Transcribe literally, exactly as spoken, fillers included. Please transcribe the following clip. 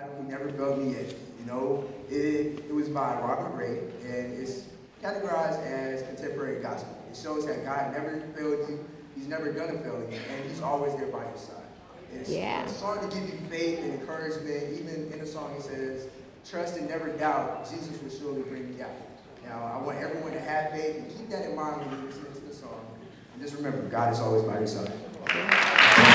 title, He Never Failed Me Yet. You know, it, it was by Robert Ray, and it's categorized as contemporary gospel. It shows that God never failed you, He's never gonna fail you, and He's always there by your side. It's yeah. a song to give you faith and encouragement. Even in the song it says, trust and never doubt, Jesus will surely bring me out. Now, I want everyone to have faith and keep that in mind when you're listening to the song. And just remember, God is always by your side.